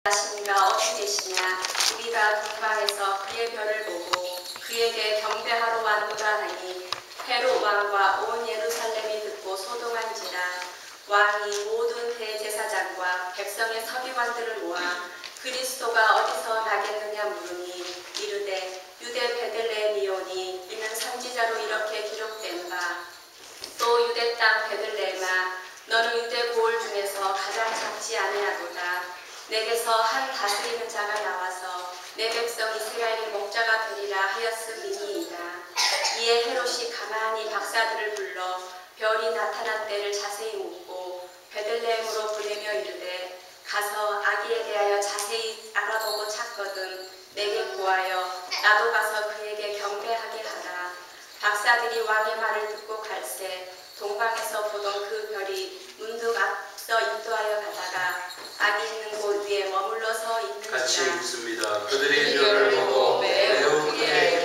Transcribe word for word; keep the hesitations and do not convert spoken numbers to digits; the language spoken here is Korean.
자신이가 어디 계시냐. 우리가 동방에서 그의 별을 보고 그에게 경배하러 왔노라 하니 헤롯 왕과 온 예루살렘이 듣고 소동한지라. 왕이 모든 대제사장과 백성의 서기관들을 모아 그리스도가 어디서 나겠느냐 물으니 이르되 유대 베들레헴이오니 이는 선지자로 이렇게 기록된 바 또 유대 땅 베들레헴아 너는 유대 고을 중에서 가장 작지 아니하도다. 내게서 한 다스리는 자가 나와서 내 백성 이스라엘의 목자가 되리라 하였음이니이다. 이에 헤롯이 가만히 박사들을 불러 별이 나타난 때를 자세히 묻고 베들레헴으로 보내며 이르되 가서 아기에 대하여 자세히 알아보고 찾거든 내게 구하여 나도 가서 그에게 경배하게 하라. 박사들이 왕의 말을 듣고 갈새 동방에서 보던 그 별이 문득 앞서 인도하여 가다가 아기 있는 곳 위에 머물러 서 있는지라. 같이 읽습니다. 그들이 별을 보고 매우 크게